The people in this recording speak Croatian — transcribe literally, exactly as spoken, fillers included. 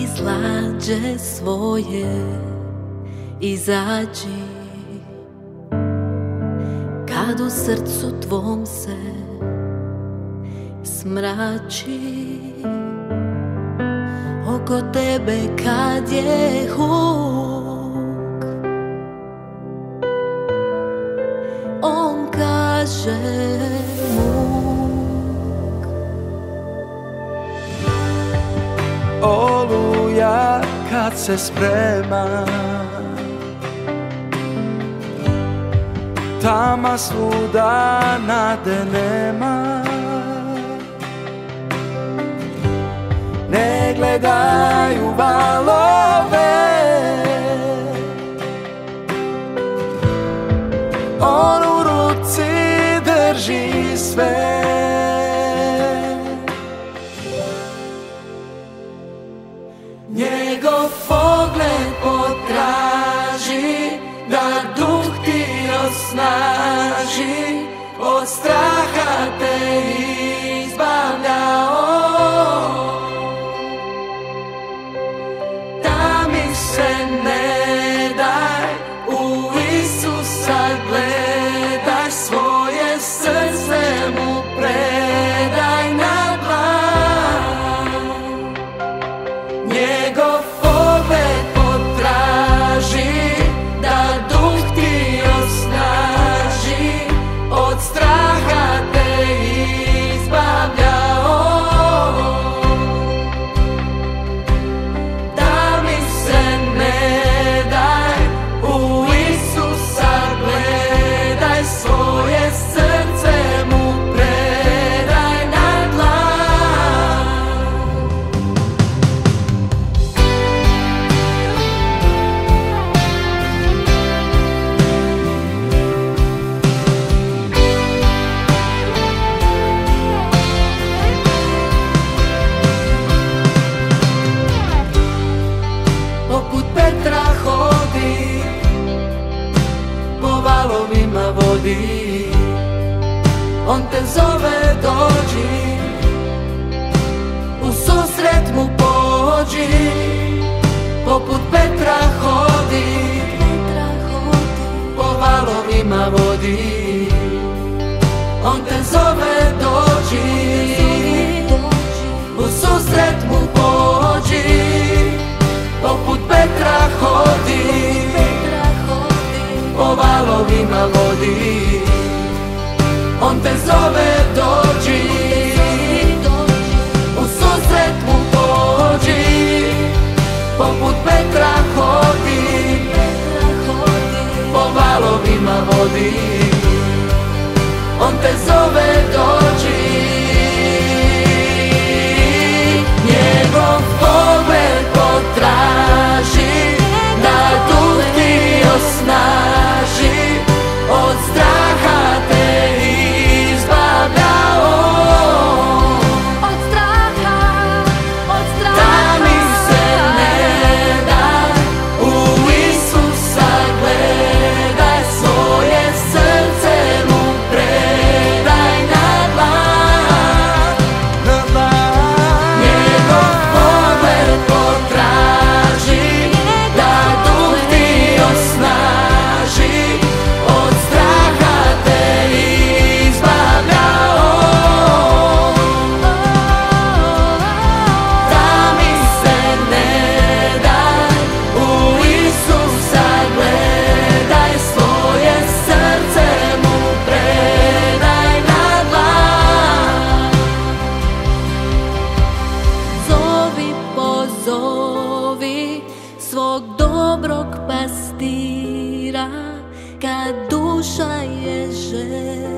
iz lađe svoje izađi, kad u srcu tvom se smrači. Oko tebe kad je huk, on kaže muk. Oluja kad se sprema, tama svuda nade nema. Ne gledaju valove, on u ruci drži sve. Njegov pogled potraži, da duh ti osnaži, od straha te izbavlja on. Tami se ne daj, u Isusa gledaj, svoje srce mu predaj na dlan. Njegov pogled potraži, da duh ti osnaži, od straha te izbavlja on. Da mi se ne daj, u Isusa gledaj, svoje srce mu predaj na dlan. Poput Petra hodi, po valovima vodi, on te zove dođi, u susret mu pođi. Poput Petra hodi, po valovima vodi, on te zove dođi, u susret mu pođi. Poput Petra hodi, po valovima vodi, on te zove dođi, u susret mu pođi. Poput Petra hodi, po valovima vodi, on te zove dođi. Njegov pogled potraži, da duh ti osnaži, od straha te izbavlja on. Od straha, od straha. Da mi se ne daj, u Isusa gledaj, svoje srce mu predaj na dlan. Njegov pogled potraži, da duh ti osnaži, od straha te izbavlja on. Da mi se ne daj, u Isusa gledaj, svoje srce mu predaj na dlan. Zovi, pozovi svog dobrog pastira, kad duša je željna.